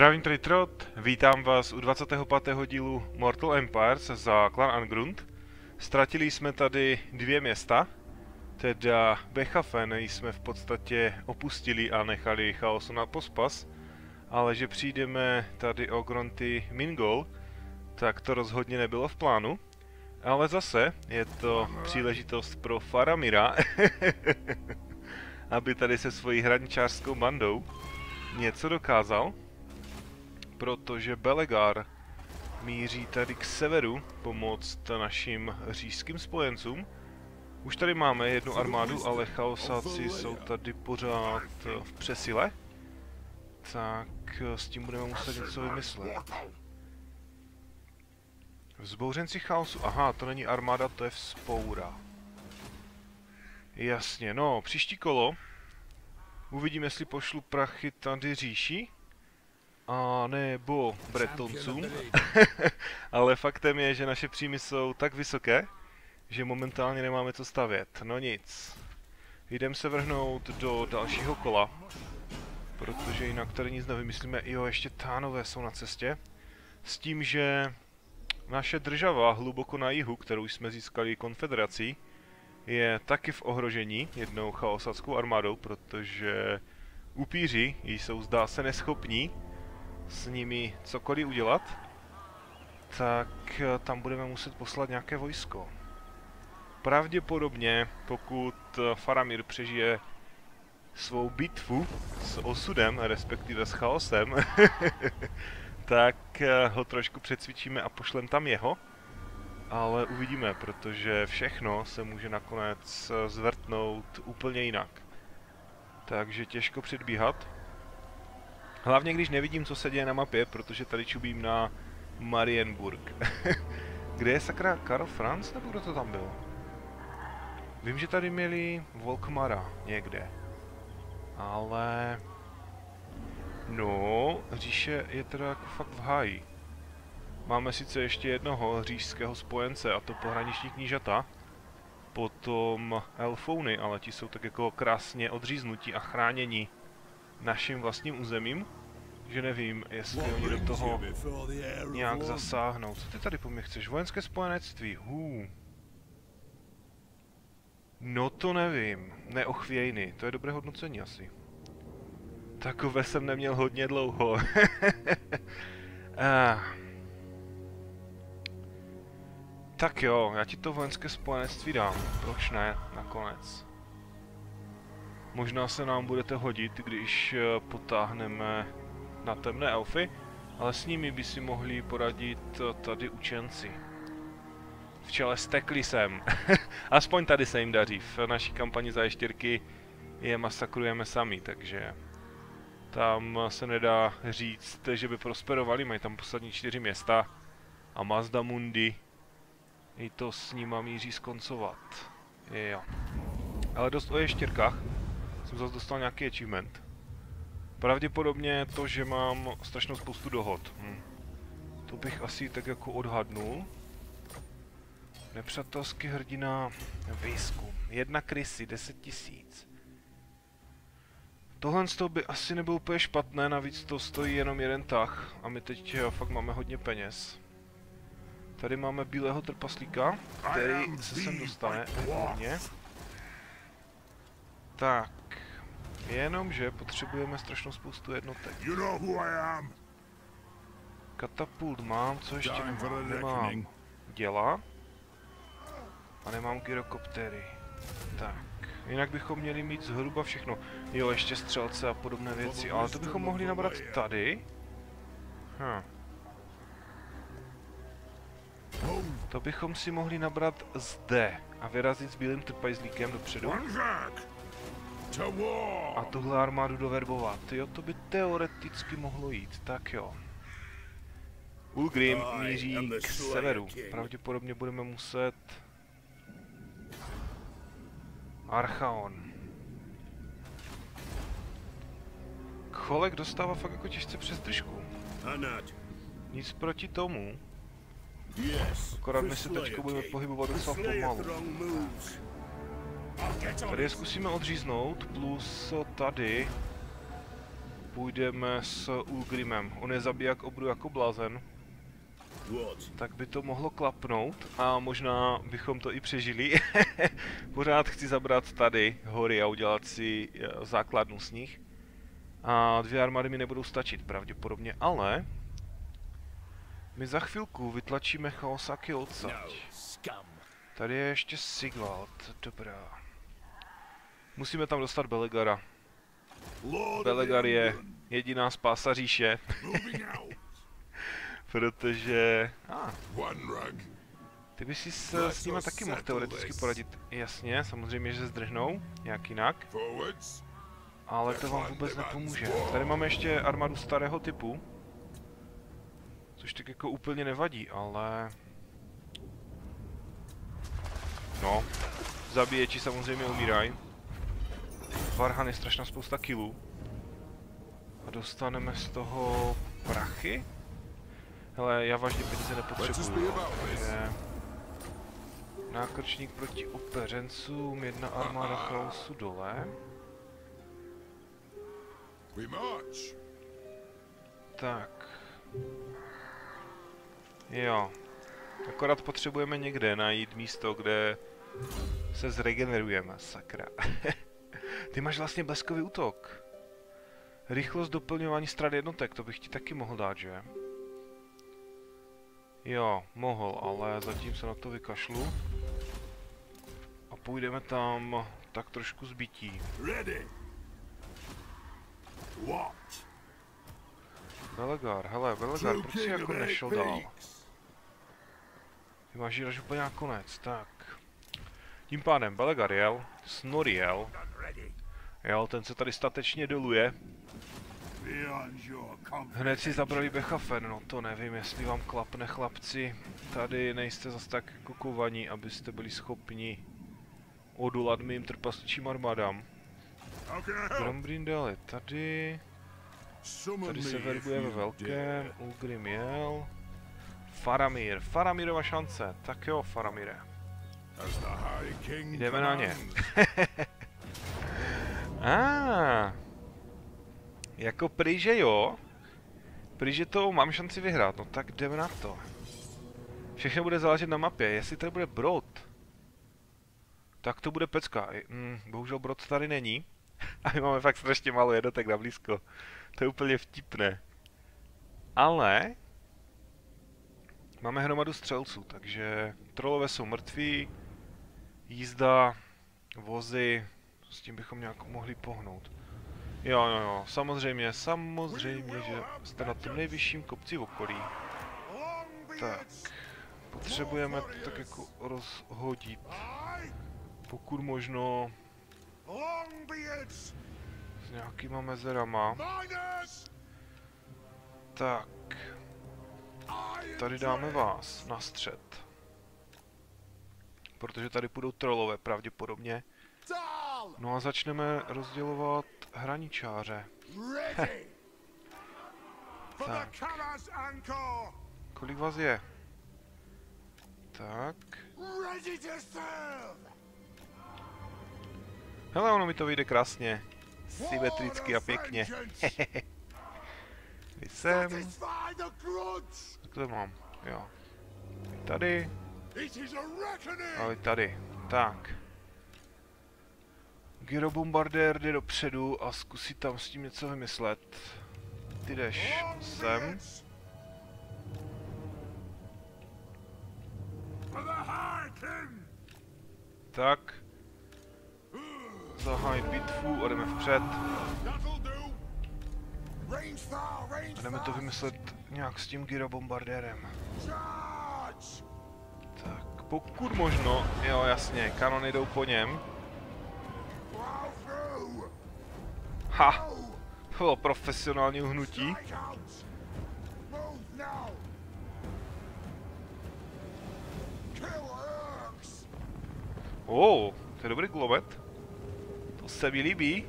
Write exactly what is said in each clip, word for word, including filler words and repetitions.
Zdravím, tady Trot, vítám vás u dvacátého pátého dílu Mortal Empires za klan Angrund. Ztratili jsme tady dvě města, teda Bechafen jsme v podstatě opustili a nechali chaosu na pospas, ale že přijdeme tady o Grunty Mingol, tak to rozhodně nebylo v plánu. Ale zase je to příležitost pro Faramira, aby tady se svojí hraničářskou bandou něco dokázal. Protože Belegar míří tady k severu pomoct našim říšským spojencům. Už tady máme jednu armádu, ale chaosáci jsou tady pořád v přesile. Tak s tím budeme muset něco vymyslet. Vzbouřenci chaosu. Aha, to není armáda, to je vzpoura. Jasně, no, příští kolo. Uvidíme, jestli pošlu prachy tady říši. A nebo Bretoncům. Ale faktem je, že naše příjmy jsou tak vysoké, že momentálně nemáme co stavět. No nic. Jdeme se vrhnout do dalšího kola. Protože jinak tady nic nevymyslíme. Jo, ještě Tánové jsou na cestě. S tím, že naše država hluboko na jihu, kterou jsme získali konfederací, je taky v ohrožení jednou chaosáckou armádou, protože upíři jsou, zdá se, neschopní s nimi cokoliv udělat, tak tam budeme muset poslat nějaké vojsko. Pravděpodobně, pokud Faramir přežije svou bitvu s osudem, respektive s chaosem, tak ho trošku přecvičíme a pošlem tam jeho. Ale uvidíme, protože všechno se může nakonec zvrtnout úplně jinak. Takže těžko předbíhat. Hlavně když nevidím, co se děje na mapě, protože tady čubím na Marienburg. Kde je sakra Karl Franz, nebo kdo to tam byl? Vím, že tady měli Volkmara někde. Ale... No, říše je teda jako fakt v háji. Máme sice ještě jednoho říšského spojence, a to pohraniční knížata. Potom elfouny, ale ti jsou tak jako krásně odříznutí a chráněni naším vlastním územím, že nevím, jestli oni do toho nějak zasáhnou. Co ty tady po mně chceš? Vojenské spojenectví, hů. No to nevím. Neochvějny, to je dobré hodnocení asi. Takové jsem neměl hodně dlouho. ah. Tak jo, já ti to vojenské spojenectví dám. Proč ne, nakonec. Možná se nám budete hodit, když potáhneme na temné elfy, ale s nimi by si mohli poradit tady učenci. V čele s Teklisem. Aspoň tady se jim daří. V naší kampani za ještěrky je masakrujeme sami, takže tam se nedá říct, že by prosperovali. Mají tam poslední čtyři města a Mazdamundi i to s nima míří skoncovat. Jo. Ale dost o ještěrkách. Jsem zase dostal nějaký achievement. Pravděpodobně to, že mám strašnou spoustu dohod. Hm. To bych asi tak jako odhadnul. Nepřátelský hrdina výzkum. Jedna krysy, deset tisíc. Tohle z toho by asi nebylo úplně špatné, navíc to stojí jenom jeden tah. A my teď fakt máme hodně peněz. Tady máme bílého trpaslíka, který se sem dostane. Výborně. Tak. Jenomže potřebujeme strašnou spoustu jednotek. Katapult mám, co ještě nemám? Nemám děla. A nemám gyrokoptery. Tak. Jinak bychom měli mít zhruba všechno. Jo, ještě střelce a podobné věci, ale to bychom mohli nabrat tady. Hm. To bychom si mohli nabrat zde a vyrazit s bílým trpajzlíkem dopředu. A tuhle armádu doverbovat. Jo, to by teoreticky mohlo jít, tak jo. Ulgrim míří k severu. Pravděpodobně budeme muset... Archaon. Cholek dostává fakt jako těžce přes držku. Nic proti tomu. Akorát my se teď budeme pohybovat docela pomalu. Tady je zkusíme odříznout, plus tady půjdeme s Ulgrimem. On je zabiják obru jako blázen. Tak by to mohlo klapnout a možná bychom to i přežili. Pořád chci zabrat tady hory a udělat si základnu z nich. A dvě armády mi nebudou stačit pravděpodobně, ale my za chvilku vytlačíme Chaosaky odsaď. Tady je ještě Sigvald, dobrá. Musíme tam dostat Belegara. Belegar je jediná spása říše. Protože... Ah. Ty bys si s, s nima taky mohl teoreticky poradit. Jasně, samozřejmě, že zdrhnou, nějak jinak. Ale to vám vůbec nepomůže. Tady máme ještě armádu starého typu. Což tak jako úplně nevadí, ale... No, zabíječi samozřejmě umírají. Varhan je strašná spousta killů. A dostaneme z toho prachy? Hele, já vážně peníze nepotřebuju, takže... Nákrčník proti opeřencům, jedna armáda chaosu dole. Tak. Jo. Akorát potřebujeme někde najít místo, kde se zregenerujeme, sakra. Ty máš vlastně bleskový útok. Rychlost doplňování strat jednotek, to bych ti taky mohl dát, že? Jo, mohl, ale zatím se na to vykašlu. A půjdeme tam tak trošku zbytí. Belegar, hele, Belegar, proč jsi jako nešel dál? Ty máš žíraž úplně na konec, tak. Tím pádem Belegar jel, Snorri jel. Jel, ten se tady statečně doluje. Hned si zabrali Bechafen, no to nevím, jestli vám klapne, chlapci. Tady nejste zase tak kokovaní, abyste byli schopni odolat mým trpasličím armádám. Grombrindel je tady. Tady se verbuje ve velkém, Ulgrim jel. Faramir, Faramirova šance, tak jo, Faramire. Jdeme na ně. Ah, jako prý, že jo. Prý, že to mám šanci vyhrát, no tak jdeme na to. Všechno bude záležet na mapě, jestli tady bude Brod, tak to bude pecka. Mm, bohužel Brod tady není. A my máme fakt strašně málo jednotek na blízko. To je úplně vtipné. Ale... máme hromadu střelců, takže... Trollové jsou mrtví. Jízda, vozy... S tím bychom nějak mohli pohnout. Jo, jo, jo, samozřejmě, samozřejmě, že jste na tom nejvyšším kopci v okolí. Tak, potřebujeme to tak jako rozhodit. Pokud možno... s nějakýma mezerama. Tak. Tady dáme vás na střed. Protože tady půjdou trollové pravděpodobně. No a začneme rozdělovat hraničáře. Tak. Kolik vás je? Tak. Hele, ono mi to vyjde krásně. Symetricky a pěkně. Vy sem. Tak to mám, jo. Vy tady. A vy tady. Tak. Gyrobombardér jde dopředu a zkusí tam s tím něco vymyslet. Ty jdeš sem. Tak. Zahaj bitvu a jdeme vpřed. A jdeme to vymyslet nějak s tím gyrobombardérem. Tak, pokud možno, jo jasně, kanony jdou po něm. Ha! To bylo profesionální uhnutí. Oh, to je dobrý kulomet. To se mi líbí.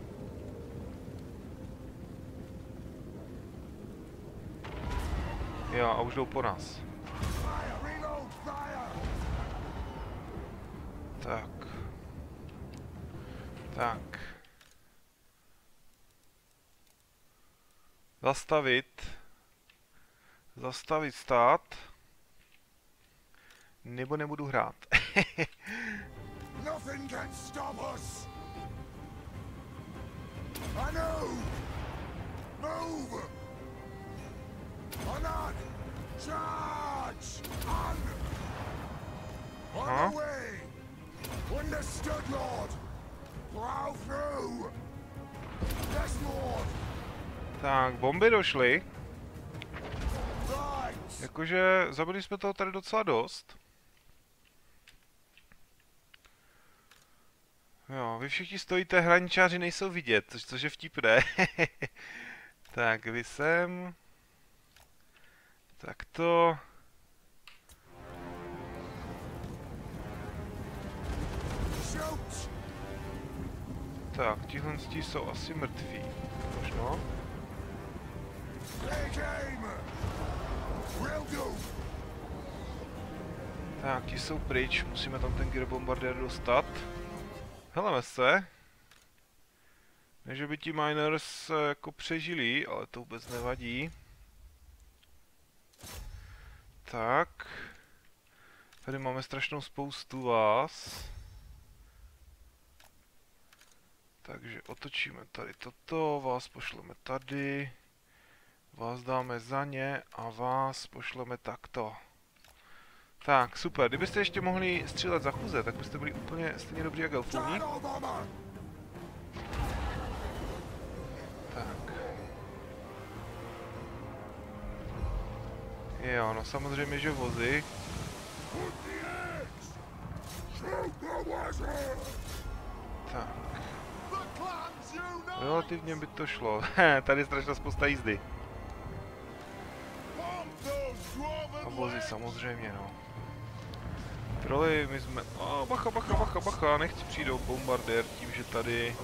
Jo, a už jdou po nás. Tak. Tak. Zastavit. Zastavit stát. Nebo nebudu hrát. Nothing can stop us. I know. Move. On on. Charge. On. On Huh? the way. Understood, Lord. Plow through. Yes, Lord. Tak, bomby došly. Right. Jakože zabili jsme toho tady docela dost. Jo, vy všichni stojíte, hraničáři nejsou vidět, což, což je vtipné. Tak, vy sem. Tak to. Shoot. Tak, tihle jsou asi mrtví. Možno. Take aim. Will do. Tak, ti jsou pryč, musíme tam ten gyrobombardér dostat. Heleme se. Ne, že by ti miners eh, jako přežili, ale to vůbec nevadí. Tak. Tady máme strašnou spoustu vás. Takže otočíme tady toto, vás pošleme tady. Vás dáme za ně a vás pošleme takto. Tak, super. Kdybyste ještě mohli střílet za chuze, tak byste byli úplně stejně dobří jak elfůni. Tak. Jo, no samozřejmě, že vozy. Tak. Relativně by to šlo. Tady je strašná spousta jízdy. A vozy samozřejmě, no. Troli, my jsme... Oh, bacha, bacha, bacha, bacha, nechci přijít bombardér tím, že tady...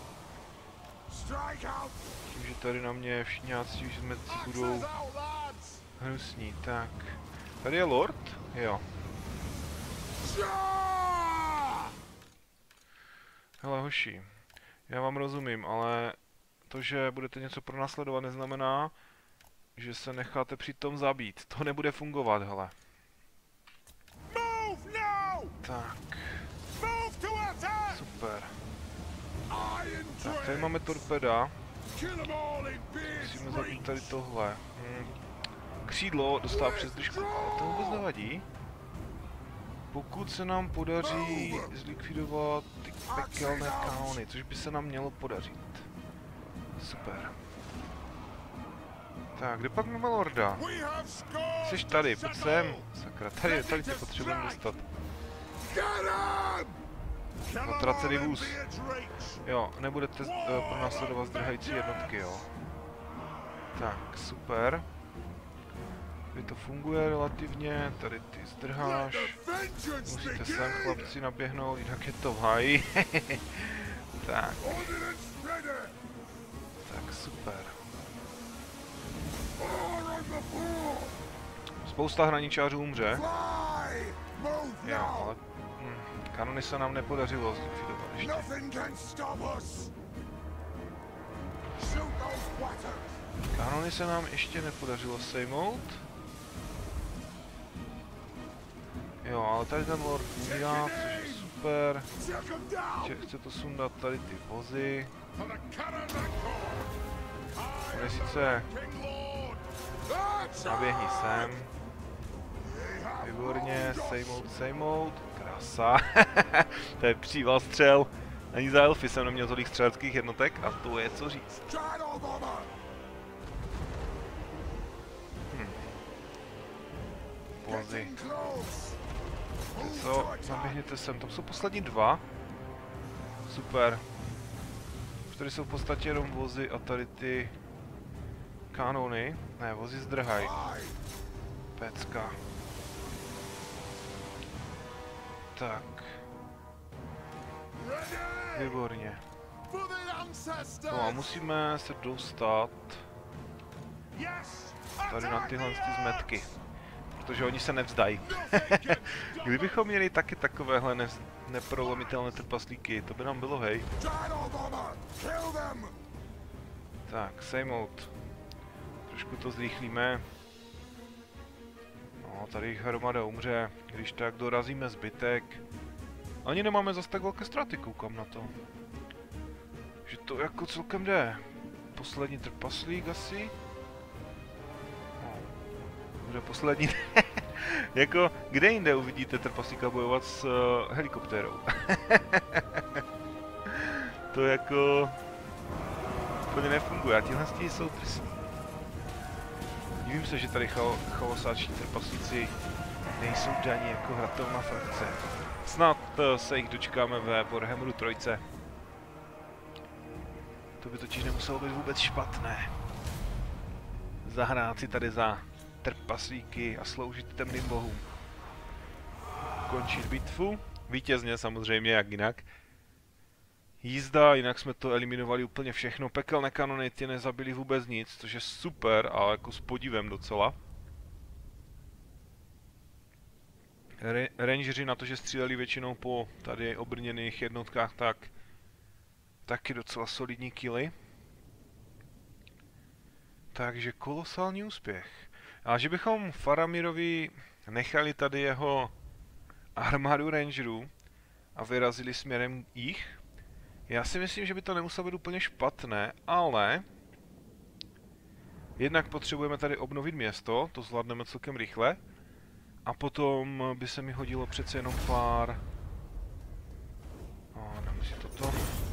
Tím, že tady na mě všňáci žmeci budou hnusní, tak... Tady je Lord? Jo. Hele hoši, já vám rozumím, ale to, že budete něco pronásledovat, neznamená, že se necháte přitom zabít. To nebude fungovat, hele. Tak. Super. Tak, tady máme torpeda. Musíme zabít tady tohle. Hm. Křídlo dostává přes držku, ale to vůbec nevadí. Pokud se nám podaří zlikvidovat ty pekelné kanony, což by se nám mělo podařit. Super. Tak, kde pak máme Lorda? Jsi tady, pojď sem. Sakra, tady, tady tě potřebujeme dostat. Potracený vůz. Jo, nebudete uh, pronásledovat zdrhající jednotky, jo. Tak, super. Tady to funguje relativně, tady ty zdrháš. Musíte sem chlapci naběhnout, jinak je to v háji. Tak. Tak, super. Spousta hraničářů umře. Jo, ale hm, kanony se nám nepodařilo zlikvidovat ještě. Kanony se nám ještě nepodařilo sejmout. Jo, ale tady ten Lord umírá, což je super. Chce, chce to sundat tady ty vozy. Bude sice... Naběhni sem. Výborně, sejmout, sejmout. Krása. To je příval střel. Ani za elfy jsem neměl tolik střeleckých jednotek a to je co říct. Hm. Vozy. Co? Naběhněte sem. Tam jsou poslední dva. Super. Už tady jsou v podstatě jenom vozy a tady ty kanony. Ne, vozy zdrhají. Pecka. Tak. Výborně. No a musíme se dostat tady na tyhle ty zmetky. Protože oni se nevzdají. Kdybychom měli taky takovéhle ne neprolomitelné trpaslíky, to by nám bylo hej. Tak, sejmout. trošku to zrychlíme. No, tady hromada umře, když tak dorazíme zbytek. Ani nemáme zas tak velké ztráty, koukám na to. Že to jako celkem jde. Poslední trpaslík asi. No, bude poslední. Jako, kde jinde uvidíte trpaslíka bojovat s uh, helikoptérou? To jako... úplně nefunguje, a tihle jsou tristní. Divím se, že tady chal chalosáční trpaslíci nejsou daní jako hratelná frakce. Snad uh, se jich dočkáme ve Warhammeru tři. To by totiž nemuselo být vůbec špatné. Zahrát si tady za trpaslíky a sloužit temným bohům. Končit bitvu. Vítězně samozřejmě, jak jinak. Jízda, jinak jsme to eliminovali úplně všechno. Pekelné kanony tě nezabili vůbec nic, což je super, ale jako s podívem docela. Re Rangeři na to, že stříleli většinou po tady obrněných jednotkách, tak taky docela solidní killy. Takže kolosální úspěch. A že bychom Faramirovi nechali tady jeho armádu rangerů a vyrazili směrem jich, já si myslím, že by to nemuselo být úplně špatné, ale jednak potřebujeme tady obnovit město, to zvládneme celkem rychle, a potom by se mi hodilo přece jenom pár... O, dáme si toto.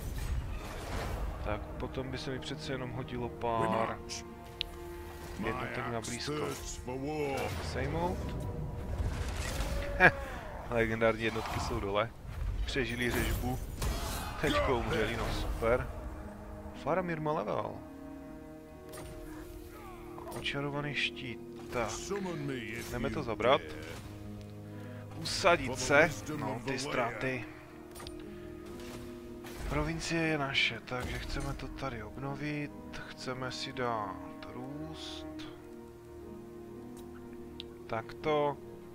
Tak, potom by se mi přece jenom hodilo pár... jednotek na blízko. Tak, sejmout. Legendární jednotky jsou dole. Přežili řežbu. Teďko umřeli, no super. Faramir má level. Očarovaný štít. Tak, jdeme to zabrat. Usadit se. No, ty ztráty. Provincie je naše, takže chceme to tady obnovit. Chceme si dát růst. Takto.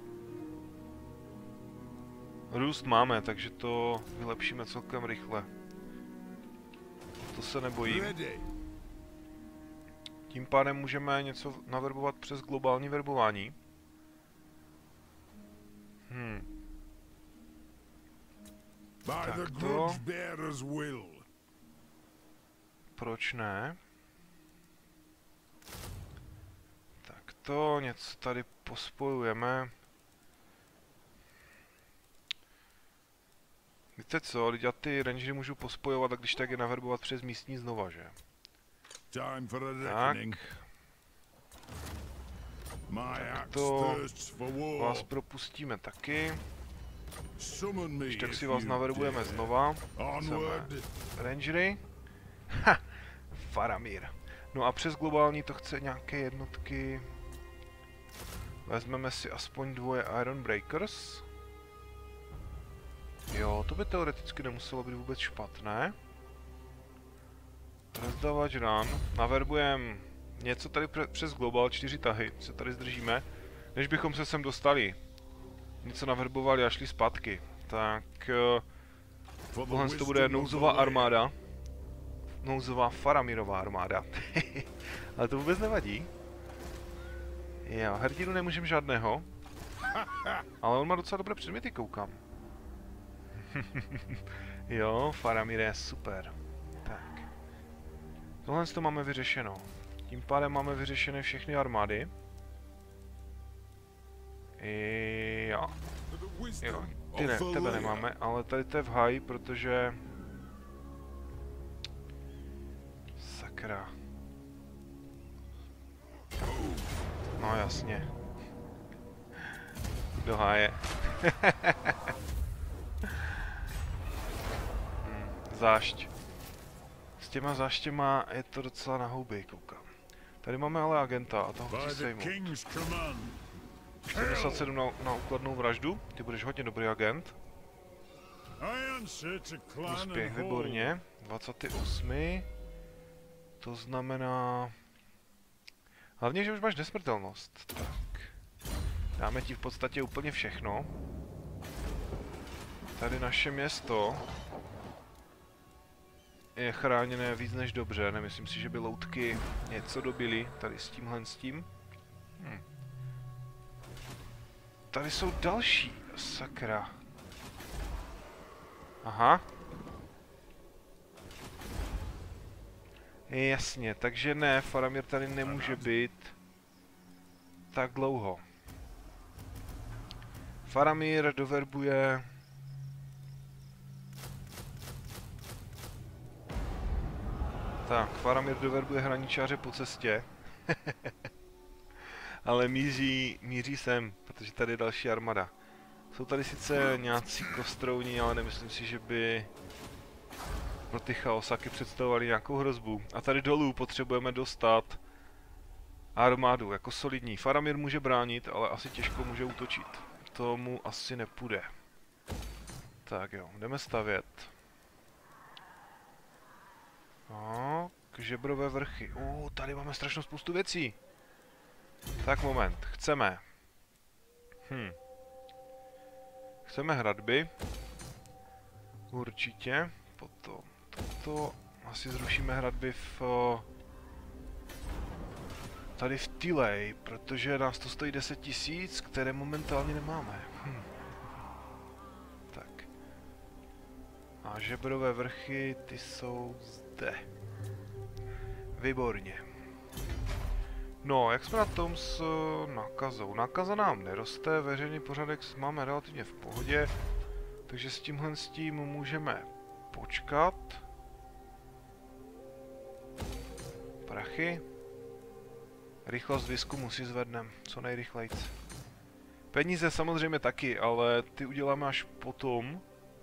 Růst máme, takže to vylepšíme celkem rychle. To se nebojím. Tím pádem můžeme něco naverbovat přes globální verbování. Hm. Takto. Proč ne? Takto, něco tady pospojujeme. Víte co, já ty rangery můžu pospojovat a když tak je naverbovat přes místní znova, že? Tak. Tak to vás propustíme taky. Když tak si vás naverbujeme znova. Chceme rangery. Ha! Faramir. No a přes globální to chce nějaké jednotky. Vezmeme si aspoň dvoje Iron Breakers. Jo, to by teoreticky nemuselo být vůbec špatné. Rozdávač ran. Naverbujem něco tady přes global, čtyři tahy, se tady zdržíme. Než bychom se sem dostali. Něco naverbovali a šli zpátky. Tak... Uh, tohle to bude nouzová armáda. Nouzová Faramirová armáda. Ale to vůbec nevadí. Jo, hrdinu nemůžem žádného. Ale on má docela dobré předměty, koukám. Jo, Faramir je super. Tak. Tohle to máme vyřešeno. Tím pádem máme vyřešené všechny armády. I jo. Jo, ty ne, tebe nemáme, ale tady to je v háji, protože... Sakra. No jasně. Do háje. hmm, zášť. S těma záštěma je to docela na houby, koukám. Tady máme ale agenta a toho chci sejmout. sedmdesát sedm na, na úkladnou vraždu, ty budeš hodně dobrý agent. Úspěch, výborně. dvacátý osmý To znamená... Hlavně, že už máš nesmrtelnost. Tak. Dáme ti v podstatě úplně všechno. Tady naše město. je chráněné víc než dobře. Nemyslím si, že by loutky něco dobily tady s tímhle s tím. Hm. Tady jsou další, sakra. Aha. Jasně, takže ne, Faramir tady nemůže být tak dlouho. Faramir doverbuje... Tak, Faramir doverbuje hraničáře po cestě. Ale míří, míří sem, protože tady je další armada. Jsou tady sice nějací kostrouni, ale nemyslím si, že by pro ty chaosáky představovali nějakou hrozbu. A tady dolů potřebujeme dostat armádu jako solidní. Faramir může bránit, ale asi těžko může útočit. Tomu asi nepůjde. Tak jo, jdeme stavět. No, k žebrové vrchy. O, tady máme strašnou spoustu věcí. Tak moment, chceme. Hm. Chceme hradby. Určitě. Potom toto. Asi zrušíme hradby v... Tady v Tilley, protože nás to stojí deset tisíc, které momentálně nemáme. Hm. Tak. A žebrové vrchy, ty jsou zde. Výborně. No, jak jsme na tom s nákazou? Nákaza nám neroste, veřejný pořádek máme relativně v pohodě, takže s tímhle s tím můžeme počkat. Prachy. Rychlost výzkumu si zvedneme, co nejrychleji. Peníze samozřejmě taky, ale ty uděláme až potom.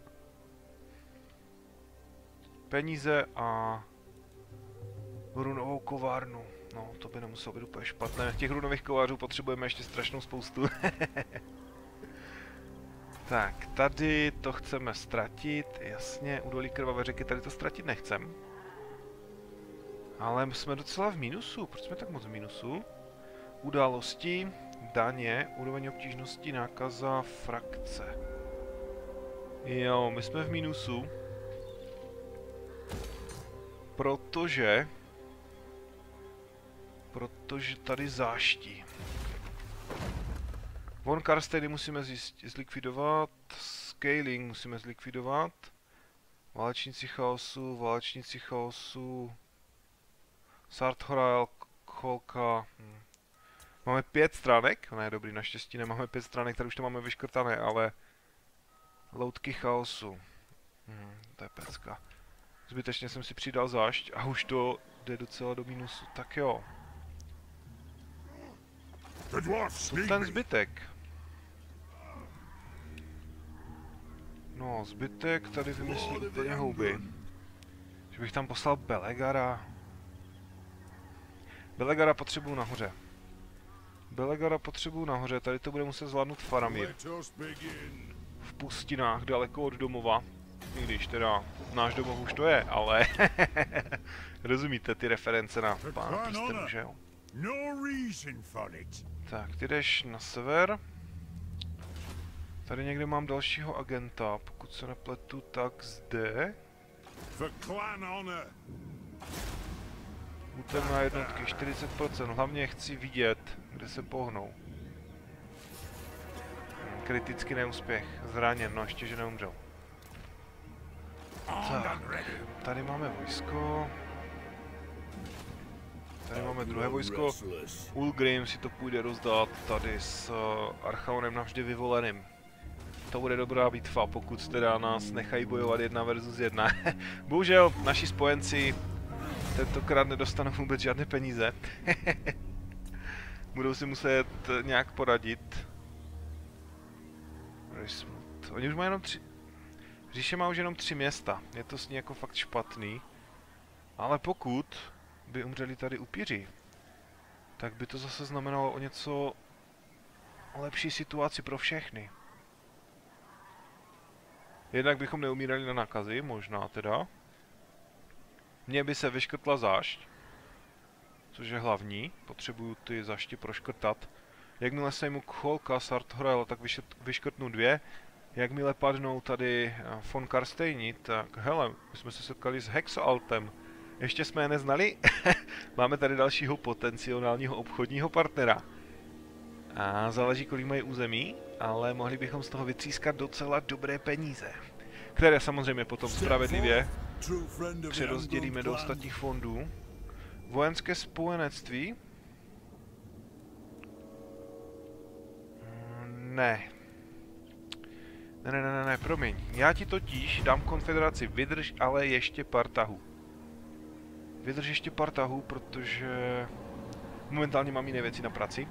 Peníze a runovou kovárnu. No, to by nemuselo být úplně špatné. Těch runových kovářů potřebujeme ještě strašnou spoustu. Tak, tady to chceme ztratit, jasně, údolí krvavé řeky tady to ztratit nechcem. Ale jsme docela v mínusu, proč jsme tak moc v mínusu? Události, daně, úroveň obtížnosti, nákaza, frakce. Jo, my jsme v mínusu. Protože... Protože tady záští. Von Karstedy musíme zlikvidovat, Scaling musíme zlikvidovat, Válečníci chaosu, Válečníci chaosu, Sarthorael, Cholka. Hm. Máme pět stránek, ne dobrý, naštěstí nemáme pět stránek, tady už to máme vyškrtané, ale loutky chaosu. Hm, to je pecka. Zbytečně jsem si přidal zášť a už to jde docela do mínusu, tak jo. Ten zbytek. No, zbytek tady vymyslí úplně houby. Že bych tam poslal Belegara. Belegara potřebuju nahoře. Belegara potřebuju nahoře, tady to bude muset zvládnout Faramir. V pustinách, daleko od domova. I když teda náš domov už to je, ale... Rozumíte ty reference na pána prstenů, že jo? Tak, ty jdeš na sever. Tady někde mám dalšího agenta, pokud se nepletu, tak zde. Útem na jednotky, čtyřicet procent, hlavně chci vidět, kde se pohnou. Kritický neúspěch, zraněn, no ještě, že neumřel. Tak, tady máme vojsko. Tady máme druhé vojsko. Ulgrim si to půjde rozdat tady s uh, Archaonem navždy vyvoleným. To bude dobrá bitva, pokud teda nás nechají bojovat jedna versus jedna. Bohužel naši spojenci tentokrát nedostanou vůbec žádné peníze. Budou si muset nějak poradit. Oni už mají jenom tři... Říše má už jenom tři města. Je to s ní jako fakt špatný. Ale pokud by umřeli tady upíři, tak by to zase znamenalo o něco lepší situaci pro všechny. Jednak bychom neumírali na nákazy, možná teda. Mně by se vyškrtla zášť, což je hlavní. Potřebuju ty zášti proškrtat. Jakmile se jmu Cholka, Sarthorael, tak vyškrtnu dvě. Jakmile padnou tady von Karstejni, tak hele, my jsme se setkali s Hexaltem. Ještě jsme je neznali? Máme tady dalšího potenciálního obchodního partnera. A záleží, kolik mají území, ale mohli bychom z toho vytřískat docela dobré peníze. Které samozřejmě potom spravedlivě přerozdělíme do ostatních fondů. Vojenské spojenectví? Ne. Ne, ne, ne, ne, promiň. Já ti totiž dám konfederaci. Vydrž ale ještě pár tahů. Vydrž ještě pár tahů, protože momentálně mám jiné věci na práci.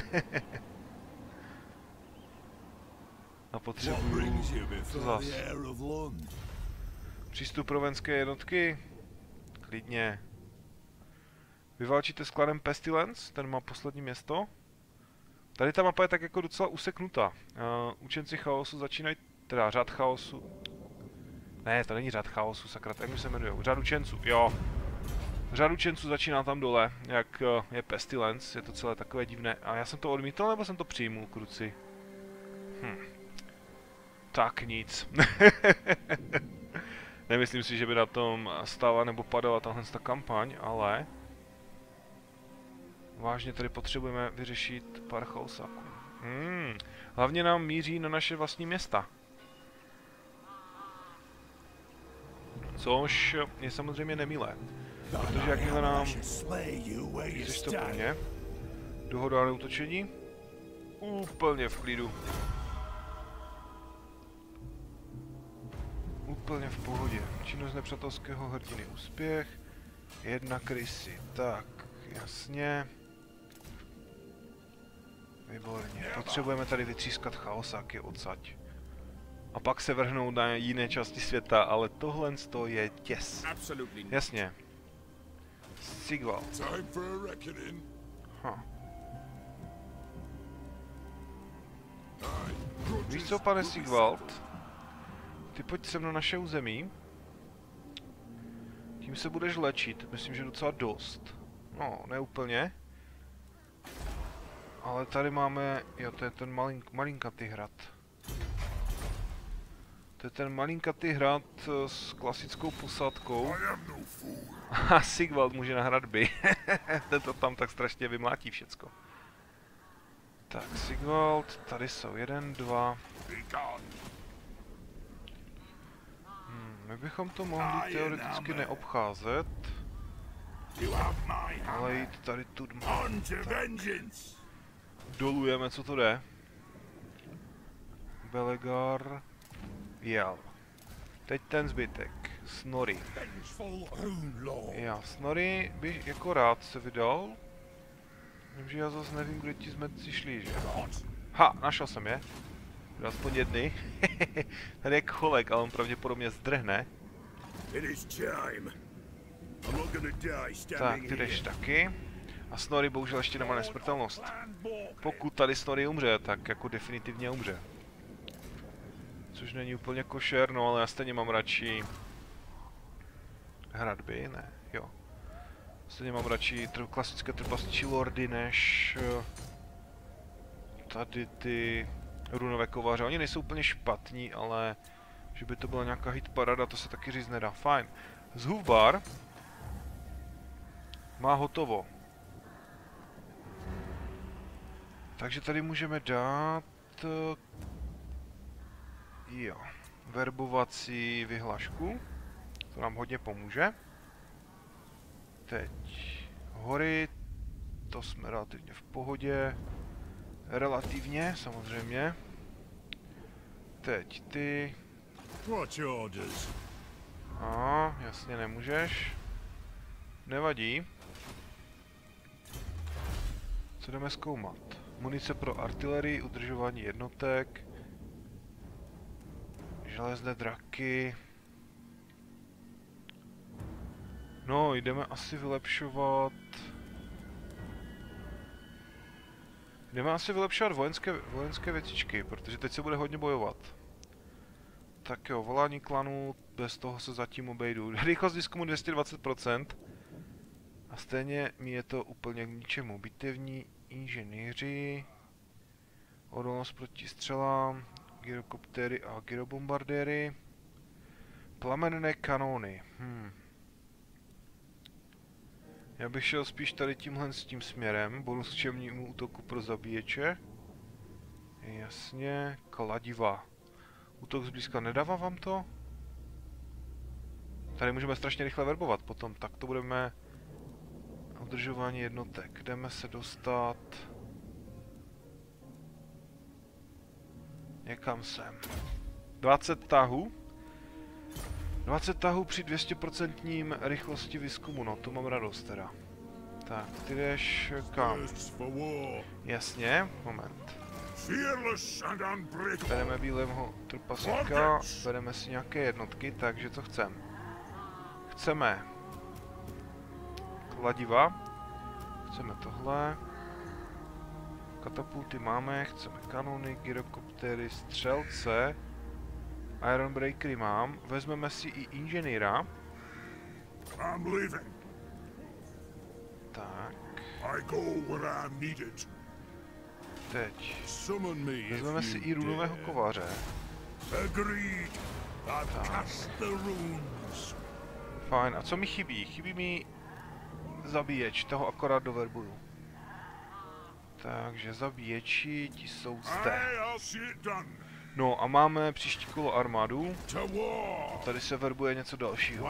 A potřebuju... Co zas? Přístup pro vojenské jednotky? Klidně. Vyválčíte s klanem Pestilence, ten má poslední město. Tady ta mapa je tak jako docela useknutá. Uh, učenci chaosu začínají, teda řád chaosu. Ne, to není řád chaosu, sakra, jak mi se jmenuje? Řád učenců, jo. Řád učenců začíná tam dole, jak uh, je Pestilence, je to celé takové divné. A já jsem to odmítl, nebo jsem to přijmul, kruci? Hm. Tak nic. Nemyslím si, že by na tom stála nebo padala tahle ta kampaň, ale... Vážně tady potřebujeme vyřešit pár chaosáků. Hmm. Hlavně nám míří na naše vlastní města. Což je samozřejmě nemilé. Protože jakmile nám... Chceš to po mně? Dohoda o neútočení? Úplně v klidu. Úplně v pohodě. Činnost nepřátelského hrdiny úspěch. Jedna krysy. Tak, jasně. Výborně. Potřebujeme tady vytřískat chaosáky odsaď. A pak se vrhnout na jiné části světa, ale tohle je děs. Jasně. Sigvald. Huh. Víš co, pane Sigvald? Ty pojď sem na naše území. Tím se budeš léčit, myslím, že docela dost. No, ne úplně. Ale tady máme, jo, to je ten malink, malinkatý hrad. To je ten malinkatý hrad s klasickou posádkou. A Sigvald může na hradby. Ten to tam tak strašně vymlátí všecko. Tak, Sigvald, tady jsou jeden, dva. Hmm, my bychom to mohli teoreticky neobcházet. Ale jít tady tu dma. Dolujeme, co to jde. Belegar. Jel. Teď ten zbytek. Snorri. Já, Snorri by jako rád se vydal. Jenže já zase nevím, kde ti jsme šli, že? Ha, našel jsem je. Byl aspoň jedny. Tady je Cholek, ale on pravděpodobně zdrhne. Tak, ty jdeš taky. A Snorri bohužel ještě nemá nesmrtelnost. Pokud tady Snorri umře, tak jako definitivně umře. Což není úplně košer, no ale já stejně mám radši... Hradby, ne, jo. Stejně mám radši tr klasické trpasličí lordy, než... Tady ty runové kováře. Oni nejsou úplně špatní, ale... Že by to byla nějaká hit parada, to se taky říct nedá. Fajn. Zhuvbar má hotovo. Takže tady můžeme dát... Jo. Verbovací vyhlašku. To nám hodně pomůže. Teď hory. To jsme relativně v pohodě. Relativně, samozřejmě. Teď ty. A, jasně nemůžeš. Nevadí. Co jdeme zkoumat? Munice pro artilerii, udržování jednotek. Železné draky. No, jdeme asi vylepšovat... Jdeme asi vylepšovat vojenské, vojenské věcičky, protože teď se bude hodně bojovat. Tak jo, volání klanů, bez toho se zatím obejdu. Rychlost výzkumu dvě stě dvacet procent. A stejně mi je to úplně k ničemu. Bitevní inženýři. Odolnost proti střelám. gyrokoptéry a gyrobombardéry. Plamenné kanóny. Hm. Já bych šel spíš tady tímhle s tím směrem. Bonus k čemnímu útoku pro zabíječe. Jasně. Kladiva. Útok zblízka nedává vám to? Tady můžeme strašně rychle verbovat potom. Tak to budeme... Udržování jednotek. Jdeme se dostat... Někam sem. dvacet tahů. dvacet tahů při dvě stě procent rychlosti výzkumu, no to mám radost teda. Tak, ty jdeš kam? Jasně, moment. Bereme bílého trpaslíka, bereme si nějaké jednotky, takže co chceme? Chceme kladiva, chceme tohle, katapulty máme, chceme kanony, gyrokoptéry, střelce, Ironbreakery mám, vezmeme si i inženýra. Tak. Teď. Vezmeme si i runového kováře. Tak. Fajn, a co mi chybí? Chybí mi zabíječ, toho akorát doverbuju. Takže zabíječi, ti jsou zde. No a máme příští kolo armádu. A tady se verbuje něco dalšího.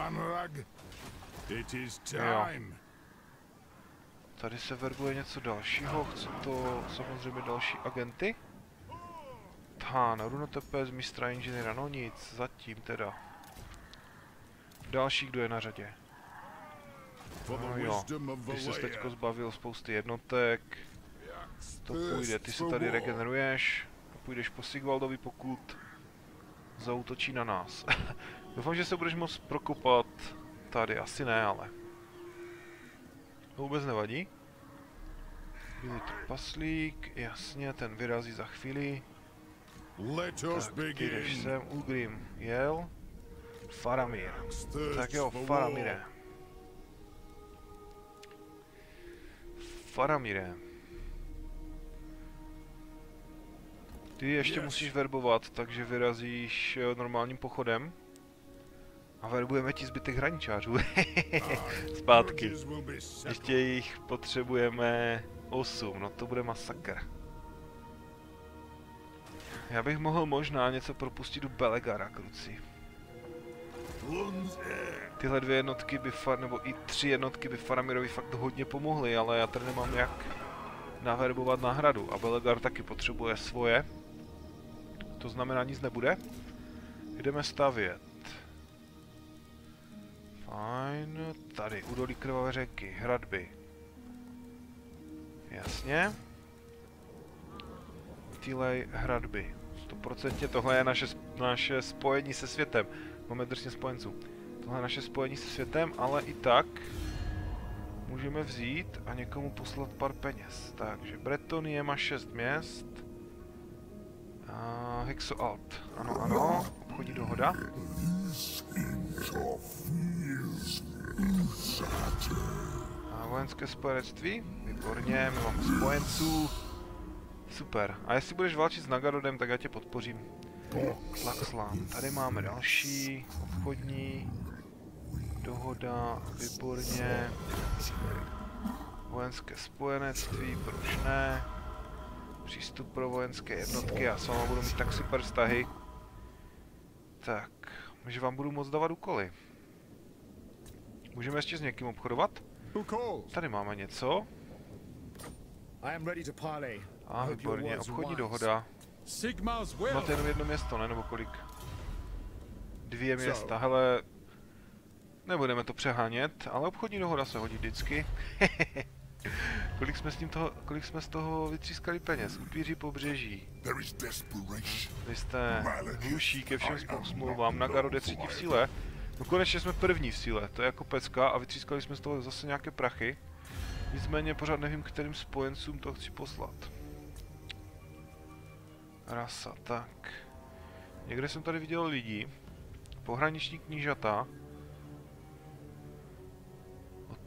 Jo. Tady se verbuje něco dalšího, chce to samozřejmě další agenty. Tán, runotepe z mistra inženýra, no nic, zatím teda. Další, kdo je na řadě? No jo, ty jsi teďko zbavil spousty jednotek. To půjde, ty se tady regeneruješ. Půjdeš po Sigvaldovi, pokud zaútočí na nás. Doufám, že se budeš moct prokopat tady, asi ne, ale... To vůbec nevadí. Bílý trpaslík, jasně, ten vyrazí za chvíli. Tak, ty jdeš sem, Ugrim jel. Faramir. Tak jo, Faramire. Faramire. Ty ještě musíš verbovat, takže vyrazíš normálním pochodem. A verbujeme ti zbytek hraničářů. Zpátky. Ještě jich potřebujeme osm, no to bude masakr. Já bych mohl možná něco propustit do Belegara, kluci. Tyhle dvě jednotky by far, nebo i tři jednotky by Faramirovi fakt hodně pomohly, ale já tady nemám jak naverbovat náhradu. A Belegar taky potřebuje svoje. To znamená, nic nebude. Jdeme stavět. Fajn. Tady, údolí krvavé řeky, hradby. Jasně. Tylej hradby. sto procent tohle je naše, naše spojení se světem. Máme drsně spojenců. Tohle je naše spojení se světem, ale i tak můžeme vzít a někomu poslat pár peněz. Takže Bretonie má šest měst. A Hexoalt. Ano, ano. Obchodní dohoda. A vojenské spojenectví. Výborně, my máme spojenců. Super. A jestli budeš válčit s Nagarodem, tak já tě podpořím. Tlaxlan. Tady máme další obchodní dohoda. Výborně. Vojenské spojenectví, proč ne? Přístup pro vojenské jednotky, já s váma budu mít tak super vztahy. Tak, že vám budu moct dávat úkoly. Můžeme ještě s někým obchodovat? Tady máme něco. A výborně, obchodní dohoda. Máte jenom jedno město, ne? Nebo kolik? Dvě města, hele... Nebudeme to přehánět, ale obchodní dohoda se hodí vždycky. Kolik jsme, s tím toho, kolik jsme z toho vytřískali peněz? Upíři pobřeží. Vy jste hluší ke všem smlouvám, Nagarod je třetí v síle. No konečně jsme první v síle, to je jako pecka a vytřískali jsme z toho zase nějaké prachy. Nicméně pořád nevím, kterým spojencům to chci poslat. Rasa, tak. Někde jsem tady viděl lidi. Pohraniční knížata.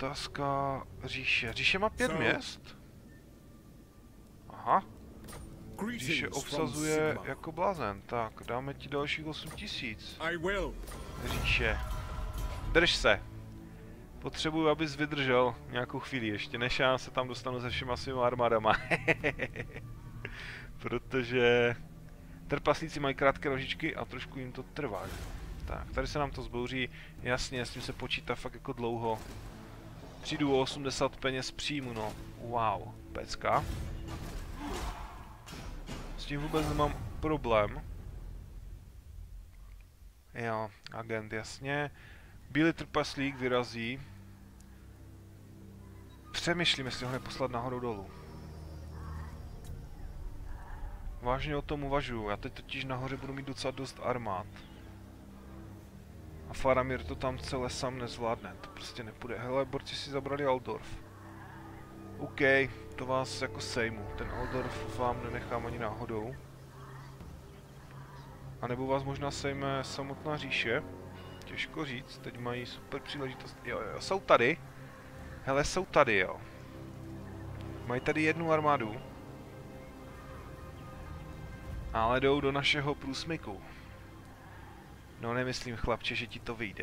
Otázka říše. Říše má pět měst? Aha. Když je obsazuje jako blázen. Tak, dáme ti dalších osm tisíc. Říše. Drž se. Potřebuju, abys vydržel nějakou chvíli ještě, než já se tam dostanu se všema svýma armádama. Protože trpaslíci mají krátké nožičky a trošku jim to trvá. Tak, tady se nám to zbouří. Jasně, s tím se počítá fakt jako dlouho. Přijdu o osmdesát peněz příjmu, no. Wow, pecka. S tím vůbec nemám problém. Jo, agent, jasně. Bílý trpaslík vyrazí. Přemýšlím, jestli ho neposlat nahoru dolů. Vážně o tom uvažuju, já teď totiž nahoře budu mít docela dost armád. A Faramir to tam celé sám nezvládne, to prostě nepůjde. Hele, borci si zabrali Aldorf. OK, to vás jako sejmu, ten Aldorf vám nenechám ani náhodou. A nebo vás možná sejme samotná říše. Těžko říct, teď mají super příležitost. Jo, jo, jsou tady. Hele, jsou tady, jo. Mají tady jednu armádu. Ale jdou do našeho průsmyku. No nemyslím, chlapče, že ti to vyjde.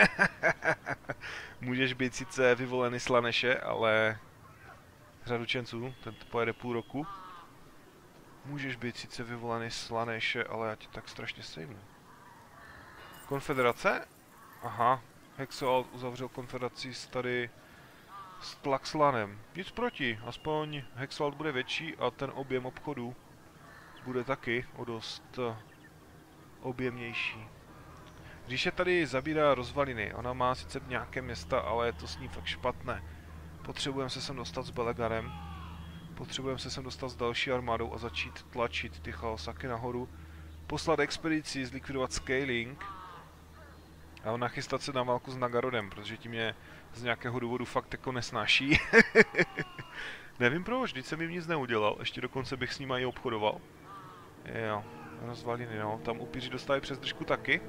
Můžeš být sice vyvolený Slaneše, ale řadučenců, ten to pojede půl roku. Můžeš být sice vyvolený Slaneše, ale já ti tak strašně sejmu. Konfederace? Aha, Hexoald uzavřel konfederaci s tady s Tlaxlanem. Nic proti, aspoň Hexoald bude větší a ten objem obchodu bude taky o dost uh, objemnější. Když je tady zabírá rozvaliny, ona má sice nějaké města, ale je to s ní fakt špatné. Potřebujeme se sem dostat s Belegarem, potřebujeme se sem dostat s další armádou a začít tlačit ty chaosaky nahoru, poslat expedici, zlikvidovat Scaling a nachystat se na válku s Nagarodem, protože tím mě z nějakého důvodu fakt jako nesnáší. Nevím proč, vždyť jsem jim nic neudělal, ještě dokonce bych s nimi i obchodoval. Jo, rozvaliny, no, tam upíři dostávají přes držku taky.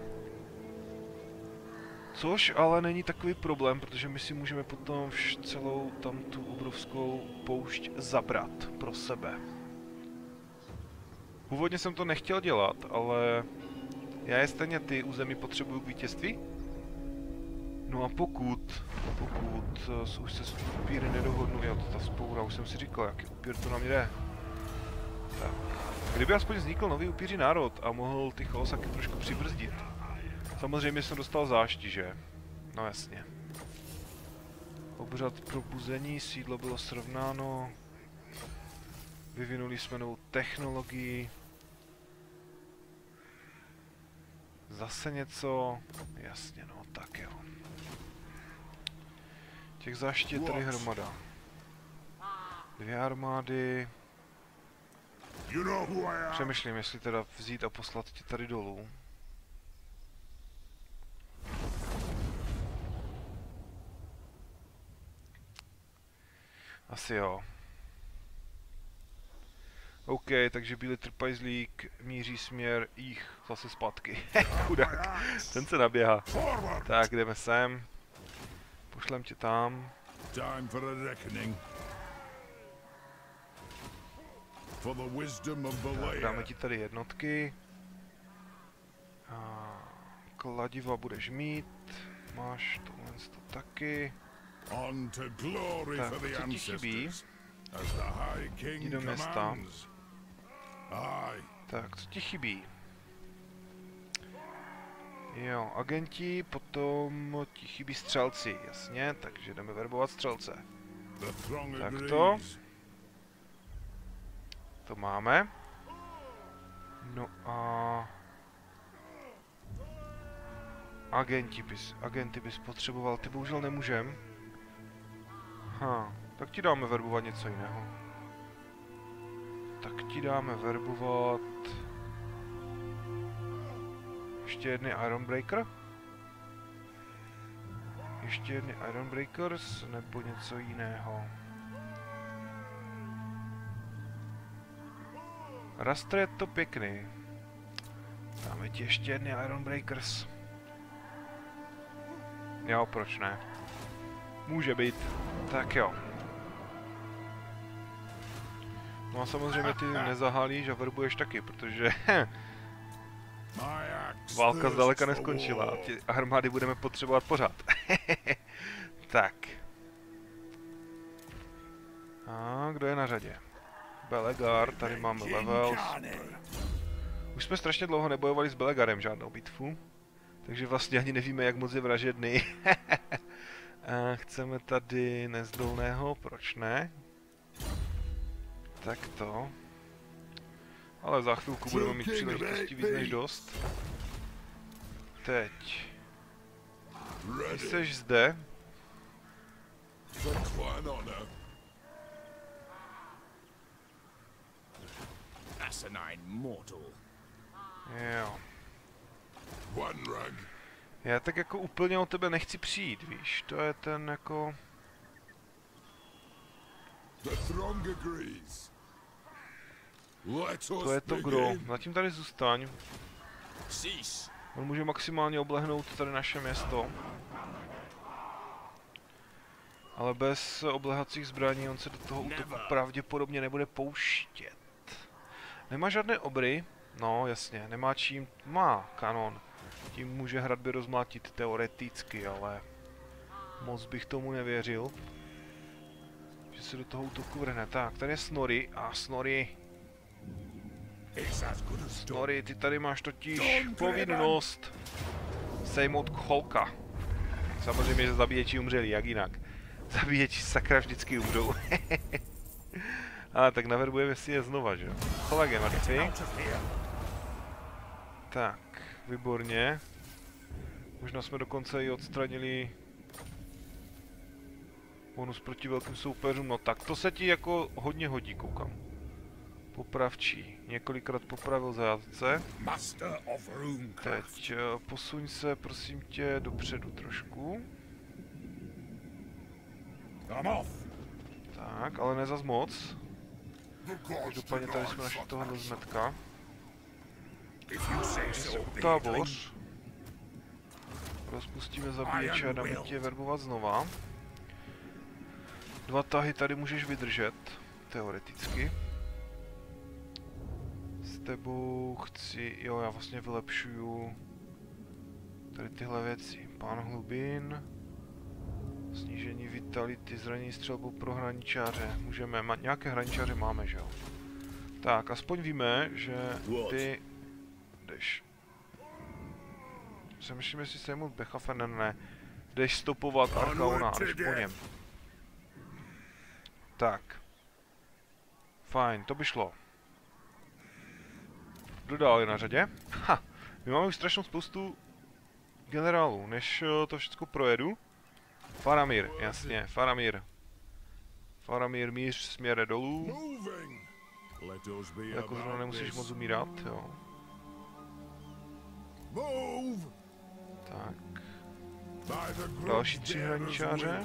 Což ale není takový problém, protože my si můžeme potom celou tam tu obrovskou poušť zabrat pro sebe. Původně jsem to nechtěl dělat, ale já je stejně ty území potřebuju k vítězství. No a pokud, pokud uh, už se s upíry nedohodnu, jo, to ta spoura, už jsem si říkal, jaký upír to na mě jde. Tak. Kdyby aspoň vznikl nový upíří národ a mohl ty chaosaky trošku přibrzdit. Samozřejmě jsem dostal zášti, že? No jasně. Obřad probuzení, sídlo bylo srovnáno. Vyvinuli jsme novou technologii. Zase něco. Jasně, no, tak jo. Těch záští je tady hromada. Dvě armády. Přemýšlím, jestli teda vzít a poslat tě tady dolů. Asi jo. OK, takže bílý trpajzlík míří směr jich zase zpátky. Chudák, ten se naběhá. Tak, jdeme sem. Pošlem tě tam. Tak, dáme ti tady jednotky. A kladiva budeš mít. Máš tohle to taky. Tak, co ti chybí? Jdi do města. Tak, co ti chybí? Jo, agenti, potom ti chybí střelci, jasně, takže jdeme verbovat střelce. Tak to. To máme. No a... Agenti bys, agenty bys potřeboval, ty bohužel nemůžem. Ha, tak ti dáme verbovat něco jiného. Tak ti dáme verbovat... Ještě jedny Ironbreaker? Ještě jedny Ironbreakers, nebo něco jiného. Rastr je to pěkný. Dáme ti ještě jedny Ironbreakers. Jo, proč ne? Může být. Tak jo. No a samozřejmě ty nezahalíš a verbuješ taky, protože válka zdaleka neskončila a ty armády budeme potřebovat pořád. Tak. A kdo je na řadě? Belegar, tady máme level. Už jsme strašně dlouho nebojovali s Belegarem žádnou bitvu. Takže vlastně ani nevíme, jak moc je vražedný. A chceme tady nezdolného, proč ne? Tak to. Ale za chvilku budeme mít příležitosti víc než dost. Teď. Ty seš zde. Jo. Já tak jako úplně od tebe nechci přijít, víš, to je ten jako... To je to gro, zatím tady zůstaň. On může maximálně oblehnout tady naše město. Ale bez oblehacích zbraní on se do toho útoku pravděpodobně nebude pouštět. Nemá žádné obry? No jasně, nemá čím, má kanon. Tím může hradby rozmlátit teoreticky, ale moc bych tomu nevěřil. Že se do toho útoku vrhne. Tak, tady je Snorri a Snorri. Snorri, ty tady máš totiž povinnost sejmout Cholka. Samozřejmě, že zabíječi umřeli, jak jinak. Zabíječi sakra vždycky umřou. Ale tak naverbujeme si je znova, že jo. Cholak je mrtvý. Tak, výborně. Možná jsme dokonce i odstranili bonus proti velkým soupeřům. No tak to se ti jako hodně hodí, koukám. Popravčí. Několikrát popravil zajatce. Teď posuň se, prosím tě, dopředu trošku. Tak, ale ne zas moc. Každopádně tady jsme našli tohohle zmetka. Takže se utáboř. Rozpustíme zabíječe a dáme tě verbovat znova. Dva tahy tady můžeš vydržet, teoreticky. S tebou chci, jo, já vlastně vylepšuju tady tyhle věci. Pán hlubin, snížení vitality, zranění střelbou pro hraničáře. Můžeme, ma, nějaké hraničáře máme, že jo? Tak, aspoň víme, že ty jdeš. Přemýšlím, jestli se mu Bechafen, ne, ne. Jdeš stopovat Archaona a jdeš po něm. Tak. Fajn, to by šlo. Kdo dál je na řadě? Ha! My máme už strašnou spoustu generálů, než to všechno projedu. Faramir, jasně, Faramir. Faramir, míř směre dolů. Jako zrovna nemusíš moc umírat, jo. Tak. Další tři hraničáře.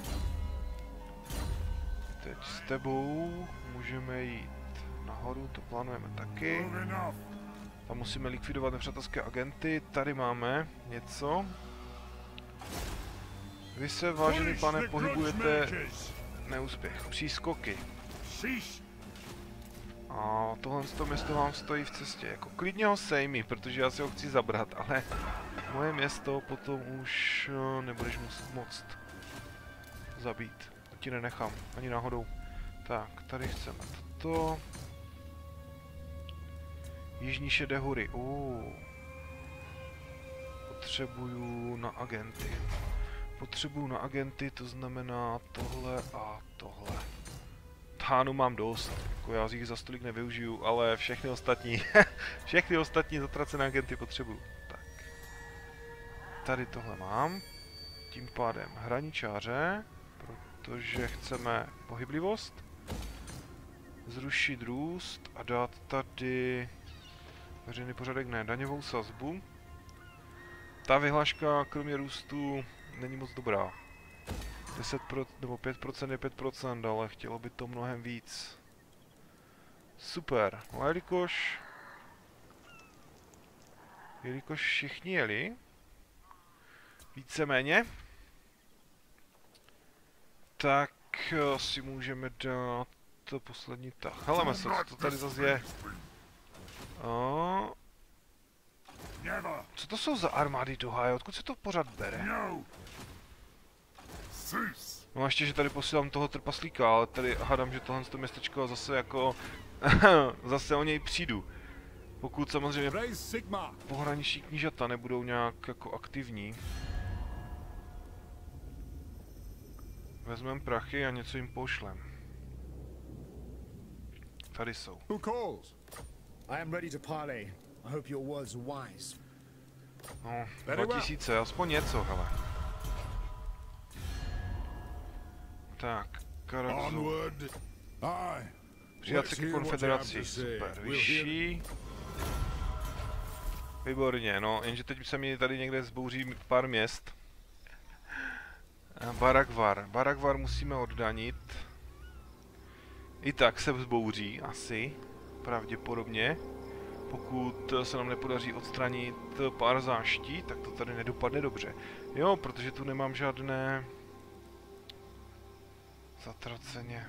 Teď s tebou můžeme jít nahoru, to plánujeme taky. Tam musíme likvidovat nepřátelské agenty. Tady máme něco. Vy se, vážený pane, pohybujete neúspěch. Přískoky. A tohle to město vám stojí v cestě. Jako klidně ho sejmi, protože já si ho chci zabrat, ale moje město potom už nebudeš muset moct zabít. To ti nenechám, ani náhodou. Tak, tady chceme toto. Jižní šedé hory. Uh. Potřebuju na agenty. Potřebuju na agenty, to znamená tohle a tohle. Tánu mám dost, jako já jich za stolik nevyužiju, ale všechny ostatní, všechny ostatní zatracené agenty potřebuju. Tak. Tady tohle mám. Tím pádem hraničáře, protože chceme pohyblivost. Zrušit růst a dát tady veřejný pořadek, ne, daňovou sazbu. Ta vyhláška kromě růstu není moc dobrá. deset procent nebo pět procent je pět procent, ale chtělo by to mnohem víc. Super, no jelikož... Jelikož všichni jeli... Víceméně... Tak si můžeme dát to poslední tah. Hele, se, co to tady zase je? O... Co to jsou za armády Tohaje? Odkud se to pořád bere? No a ještě, že tady posílám toho trpaslíka, ale tady hádám, že tohle to městečko zase jako... zase o něj přijdu. Pokud samozřejmě pohraniční knížata nebudou nějak jako aktivní. Vezmeme prachy a něco jim pošlem. Tady jsou. Who calls? I am ready to parley. I hope your words are wise. No, dva tisíce, aspoň něco, hele. Tak, Karakzu. Přidat se k konfederaci, super, vyšší. Výborně, no, jenže teď se mi tady někde zbouří pár měst. Barakvar, Barakvar musíme oddanit. I tak se vzbouří, asi, pravděpodobně. Pokud se nám nepodaří odstranit pár záští, tak to tady nedopadne dobře. Jo, protože tu nemám žádné... Zatraceně.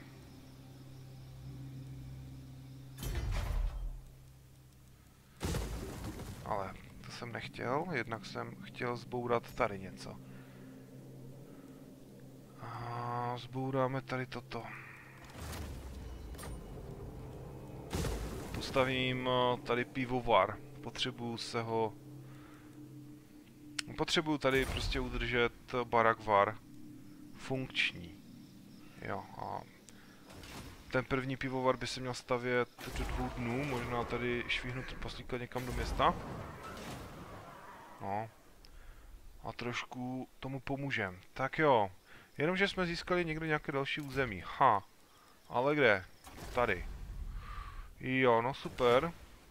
Ale to jsem nechtěl, jednak jsem chtěl zbourat tady něco. A zbouráme tady toto. Postavím tady pivovar. Potřebuju se ho... Potřebuju tady prostě udržet Barakvar funkční. Jo, a ten první pivovar by se měl stavět do dvou dnů, možná tady švihnu trpaslíka někam do města. No. A trošku tomu pomůžem. Tak jo, jenomže jsme získali někde nějaké další území. Ha, ale kde? Tady. Jo, no super.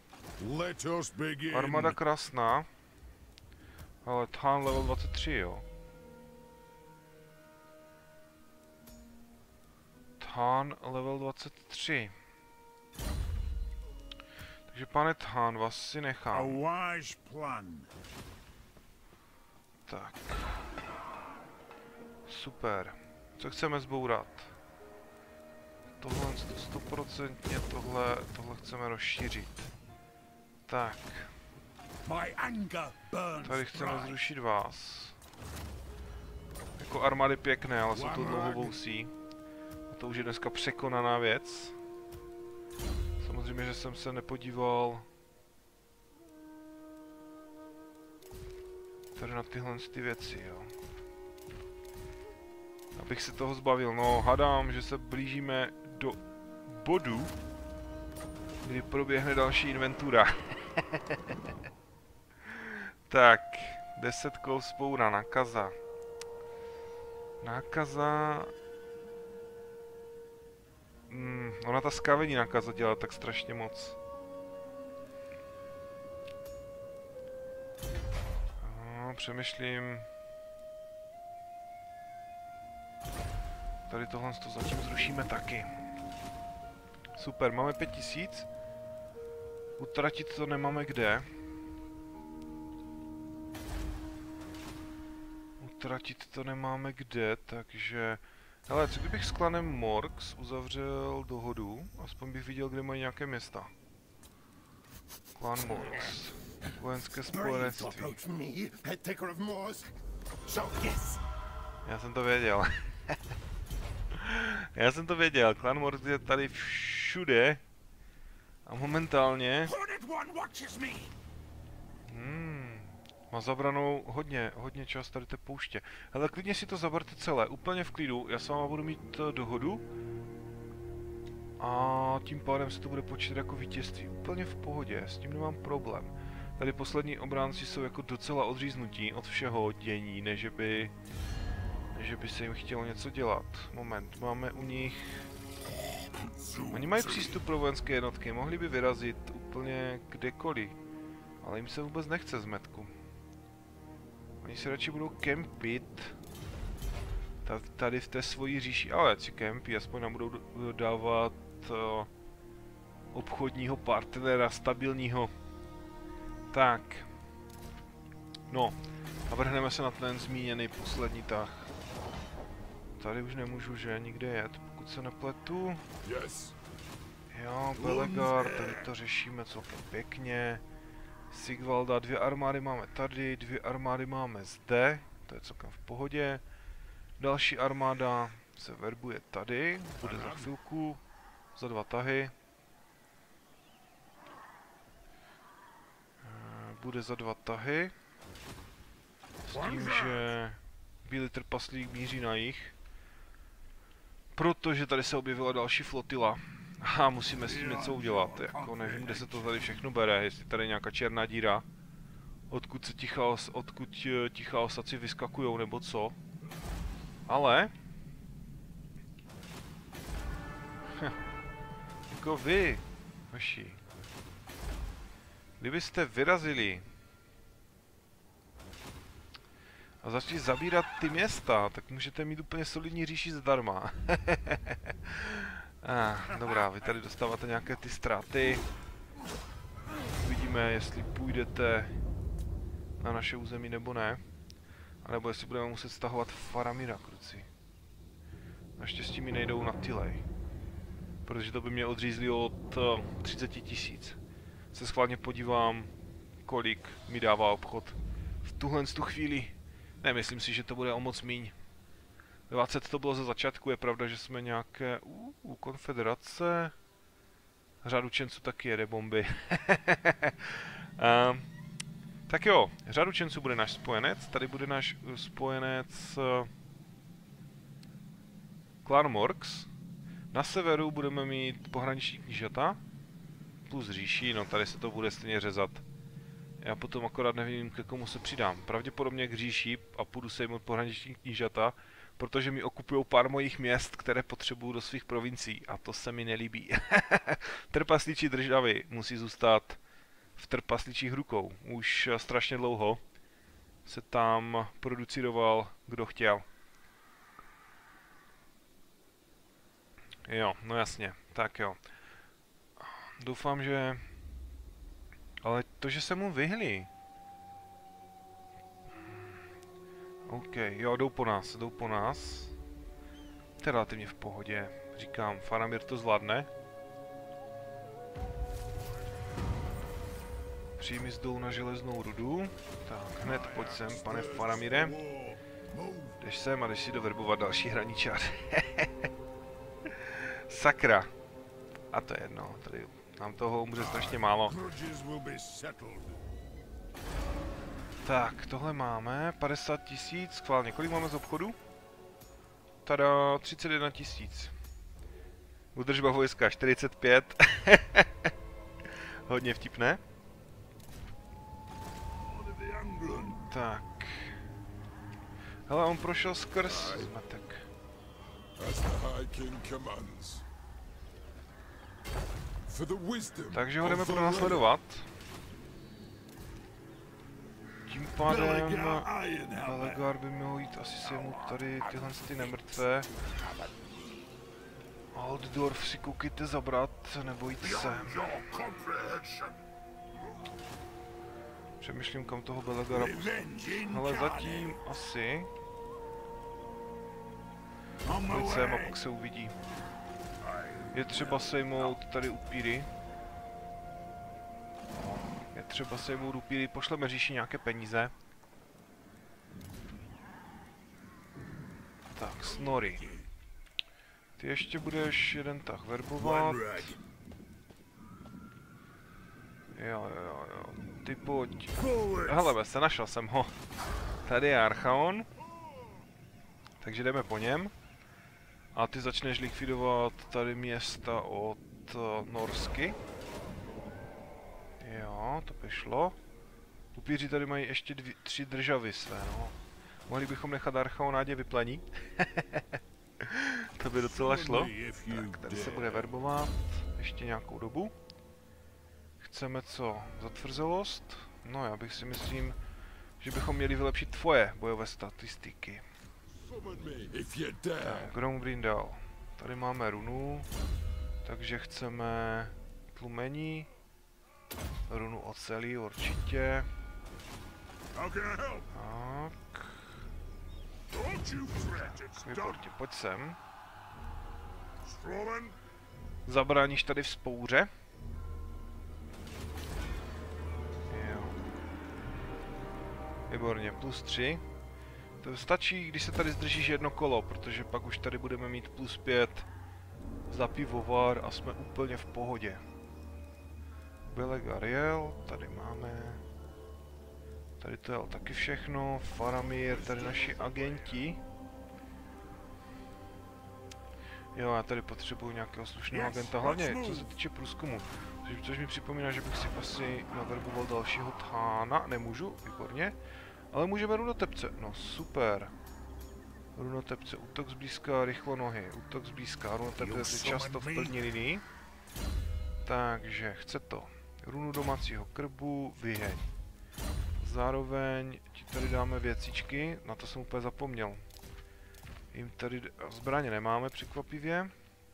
Armáda krásná. Ale Than level dvacet tři, jo. Than level dvacet tři. Takže pane Than, vás si nechám. Tak. Super. Co chceme zbourat? Tohle stoprocentně, tohle, tohle chceme rozšířit. Tak. Tady chceme zrušit vás. Jako armády pěkné, ale jsou to dlouhovousí. A to už je dneska překonaná věc. Samozřejmě, že jsem se nepodíval tady na tyhle ty věci, jo. Abych se toho zbavil. No, hadám, že se blížíme do bodu, kdy proběhne další inventura. Tak, deset kol vzpoura, nákaza. Nákaza... Hmm, ona ta skavení nákaza dělá tak strašně moc. No, přemýšlím... Tady tohle to zatím zrušíme taky. Super, máme pět tisíc. Utratit to nemáme kde. Utratit to nemáme kde, takže... Hele, co kdybych s klanem Morks uzavřel dohodu? Aspoň bych viděl, kde mají nějaké města. Klan Morks. Vojenské spojenectví. Já jsem to věděl. Já jsem to věděl, klan Morks je tady všude. A momentálně... Hmm, má zabranou hodně, hodně čas tady té pouště. Hele, klidně si to zaberte celé, úplně v klidu. Já s váma budu mít dohodu. A tím pádem se to bude počítat jako vítězství. Úplně v pohodě, s tím nemám problém. Tady poslední obránci jsou jako docela odříznutí od všeho dění, než by... Než by se jim chtělo něco dělat. Moment, máme u nich... Oni mají přístup pro vojenské jednotky, mohli by vyrazit úplně kdekoliv. Ale jim se vůbec nechce zmetku. Oni se radši budou kempit tady v té svojí říši, ale si kempí, aspoň nám budou dávat uh, obchodního partnera, stabilního. Tak. No, a vrhneme se na ten zmíněný poslední tah. Tady už nemůžu, že nikde jet, pokud se nepletu. Jo, Belegar, tady to řešíme celkem pěkně. Sigvalda, dvě armády máme tady, dvě armády máme zde, to je celkem v pohodě. Další armáda se verbuje tady, bude za chvilku, za dva tahy. Bude za dva tahy. S tím, že bílý trpaslík míří na jih. Protože tady se objevila další flotila. A musíme s tím něco udělat, jako nevím, kde se to tady všechno bere, jestli tady je nějaká černá díra. Odkud se tichá, odkud tichá osaci vyskakujou, nebo co. Ale... Hm. Jako vy, vaši. Kdybyste vyrazili a začali zabírat ty města, tak můžete mít úplně solidní říši zdarma. ah, dobrá, vy tady dostáváte nějaké ty ztráty. Uvidíme, jestli půjdete na naše území nebo ne. A nebo jestli budeme muset stahovat Faramira, kruci. Naštěstí mi nejdou na Tilej. Protože to by mě odřízli od uh, třicet tisíc. Se schválně podívám, kolik mi dává obchod v tuhle tu chvíli. Ne, myslím si, že to bude o moc míň. dvacet to bylo ze začátku, je pravda, že jsme nějaké... Uh, uh, konfederace... Řád učenců taky jede bomby. um, tak jo, řád učenců bude náš spojenec, tady bude náš spojenec... Uh, Clan Morks. Na severu budeme mít pohraniční knížata. Plus říší, no tady se to bude stejně řezat. Já potom akorát nevím, ke komu se přidám. Pravděpodobně k říši a půjdu sejmout pohraniční knížata, protože mi okupují pár mojich měst, které potřebuju do svých provincií a to se mi nelíbí. Trpaslíčí državy musí zůstat v trpaslíčích rukou. Už strašně dlouho se tam produciroval, kdo chtěl. Jo, no jasně, tak jo. Doufám, že... Ale to, že se mu vyhli. OK, jo, jdou po nás, jdou po nás. To je relativně v pohodě. Říkám, Faramir to zvládne. Příjmy jdou na železnou rudu. Tak, hned pojď sem, pane Faramire. Jdeš sem a jdeš si doverbovat další hraničář. Sakra. A to je jedno, tady nám toho umře strašně málo. Tak, tohle máme, padesát tisíc, schválně, kolik máme z obchodu? Tada, třicet jedna tisíc. Udržba vojska, čtyřicet pět. Hodně vtipné. Tak. Hele, on prošel skrz zmatek. Takže ho jdeme pronásledovat. Tím pádem Belegar by měl jít asi sejmout tady tyhle ty nemrtvé. Altdorf si koukejte zabrat, nebo jít sem. Přemýšlím, kam toho Belegara pustit. Ale zatím asi... Pojď sem a pak se uvidí. Je třeba sejmout tady upíry. Je třeba sejmout upíry, pošleme říši nějaké peníze. Tak, Snorri. Ty ještě budeš jeden tah verbovat. Jo, jo, jo. Ty pojď. Hele, se našel jsem ho. Tady je Archaon. Takže jdeme po něm. A ty začneš likvidovat tady města od uh, Norsky. Jo, to by šlo. Upíři tady mají ještě dvě, tři državy své, no. Mohli bychom nechat Archaonádě vyplení. To by docela šlo. Tak, tady se bude verbovat ještě nějakou dobu. Chceme co? Zatvrzelost? No já bych si myslím, že bychom měli vylepšit tvoje bojové statistiky. Tak, Grombrindal. Tady máme runu, takže chceme tlumení. Runu ocelí určitě. Tak. Výborně, pojď sem. Zabráníš tady vzpouře. Jo. Výborně, plus tři. To stačí, když se tady zdržíš jedno kolo, protože pak už tady budeme mít plus pět za pivovar a jsme úplně v pohodě. Belegar jel, tady máme. Tady to je taky všechno. Faramir, tady naši agenti. Jo, já tady potřebuji nějakého slušného agenta, hlavně co se týče průzkumu. Což, což mi připomíná, že bych si asi naverboval dalšího Thána. Nemůžu, výborně. Ale můžeme runotepce. No super. Runotepce, útok zblízka, rychlo nohy. Útok zblízka, runotepce je často v první linii. Takže chce to. Runu domácího krbu, vyheň. Zároveň ti tady dáme věcičky, na to jsem úplně zapomněl. Jim tady zbraně nemáme překvapivě.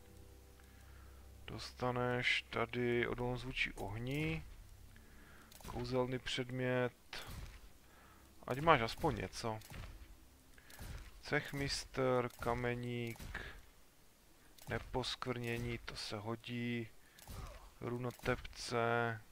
Dostaneš tady odolnost vůči ohni. Kouzelný předmět. Ať máš aspoň něco. Cechmistr, kameník. Neposkvrnění, to se hodí. Runotepce.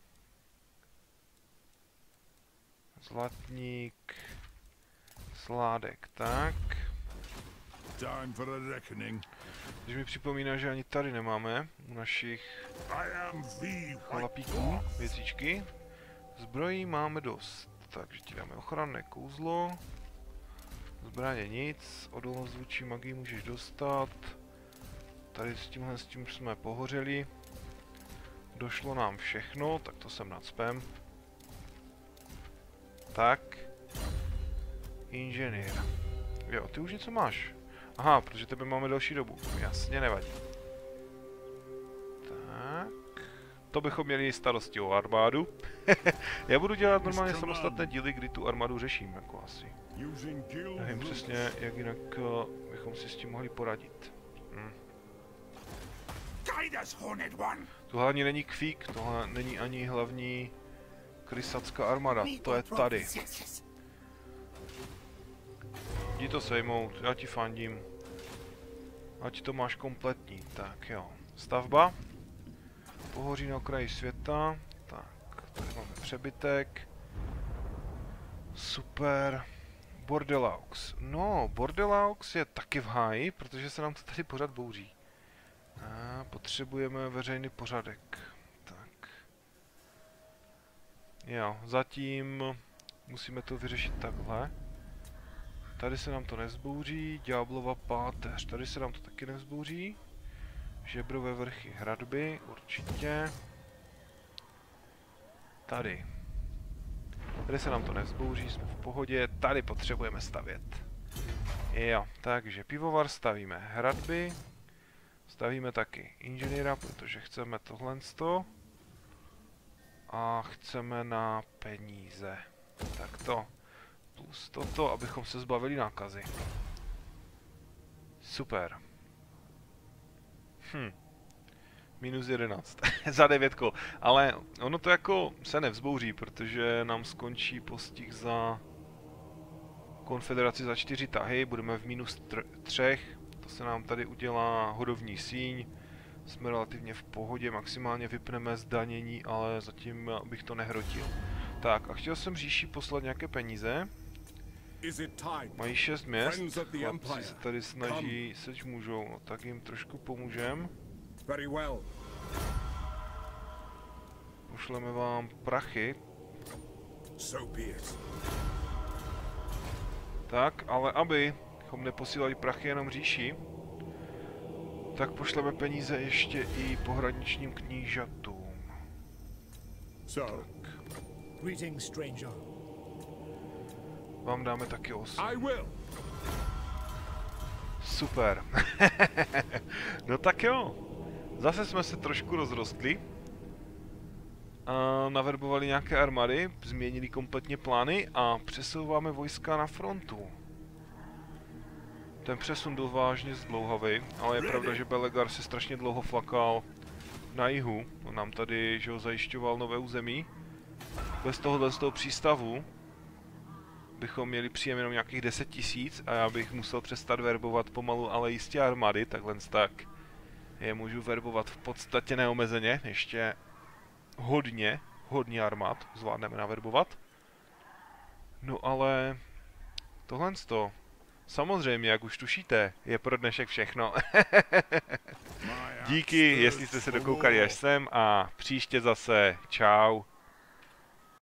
Zlatník. Sládek, tak. Time for a reckoning. Když mi připomíná, že ani tady nemáme u našich chlapíků věcičky. Zbrojí máme dost, takže ti dáme ochranné kouzlo. Zbraně nic, odolnost vůči magii můžeš dostat. Tady s tímhle s tím jsme pohořeli. Došlo nám všechno, tak to jsem nacpem. Tak. Inženýr. Jo, ty už něco máš. Aha, protože tebe máme další dobu. Jasně, nevadí. Tak. To bychom měli starosti o armádu. Já budu dělat normálně samostatné díly, kdy tu armádu řeším, jako asi. Nevím přesně, jak jinak uh, bychom si s tím mohli poradit. Hm. Tohle ani není kvík, tohle není ani hlavní krysacká armáda, to je tady. Jdi to sejmout, já ti fandím. Ať to máš kompletní, tak jo. Stavba. Pohoří na okraji světa. Tak, tady máme přebytek. Super. Bordelaux. No, Bordelaux je taky v háji, protože se nám to tady pořád bouří. A potřebujeme veřejný pořádek. Tak. Jo, zatím musíme to vyřešit takhle. Tady se nám to nezbouří, Ďáblova páteř, tady se nám to taky nezbouří. Žebrové vrchy hradby, určitě. Tady. Tady se nám to nezbouří, jsme v pohodě, tady potřebujeme stavět. Jo, takže pivovar stavíme hradby. Stavíme taky inženýra, protože chceme tohle sto. A chceme na peníze. Tak to. Plus toto, abychom se zbavili nákazy. Super. Hm. Minus jedenáct. Za devět kol. Ale ono to jako se nevzbouří, protože nám skončí postih za konfederaci za čtyři tahy. Budeme v minus třech. To se nám tady udělá hodovní síň. Jsme relativně v pohodě, maximálně vypneme zdanění, ale zatím bych to nehrotil. Tak a chtěl jsem říši poslat nějaké peníze. Mají šest měst, chlapci se tady snaží, seč můžou, no tak jim trošku pomůžem. Pošleme vám prachy. Tak, ale abychom neposílali prachy jenom říši, tak pošleme peníze ještě i pohraničním knížatům. Tak. Greetings, stranger. Vám dáme taky osm. Super. No tak jo. Zase jsme se trošku rozrostli. A naverbovali nějaké armády, změnili kompletně plány a přesouváme vojska na frontu. Ten přesun byl vážně zdlouhavý, ale je pravda, že Belegar se strašně dlouho flakal na jihu. On nám tady, že ho zajišťoval nové území. Bez tohohle z toho přístavu bychom měli příjem jenom nějakých deset tisíc a já bych musel přestat verbovat pomalu, ale jistě armády, takhle tak. je můžu verbovat v podstatě neomezeně, ještě hodně, hodně armád zvládneme naverbovat. No ale tohle to, samozřejmě, jak už tušíte, je pro dnešek všechno. Díky, jestli jste se dokoukali až sem a příště zase čau.